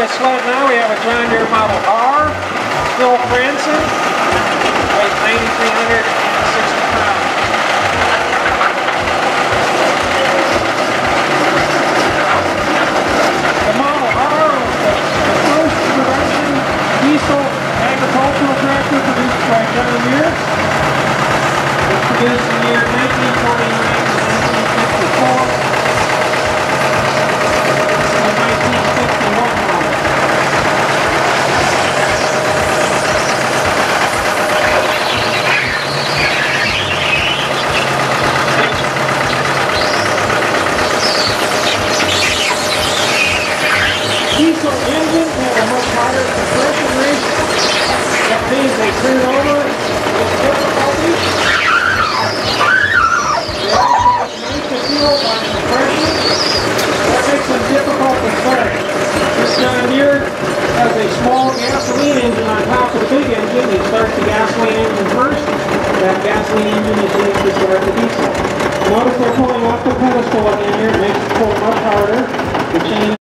a sled now. We have a John Deere Model R, Phil Franson, weighs 9,360 pounds. The Model R was the first production diesel agricultural tractor produced by John Deere. It was produced in the year 1949 to 1954. Diesel engine had a much higher compression rate. That means they turn over with difficulty. They also have nice fuel by compression. That makes them difficult to start. This John Deere has a small gasoline engine on top of the big engine. You start the gasoline engine first. That gasoline engine is used to start the diesel. Notice they're pulling off the pedestal again here. It makes it pull much harder. The chain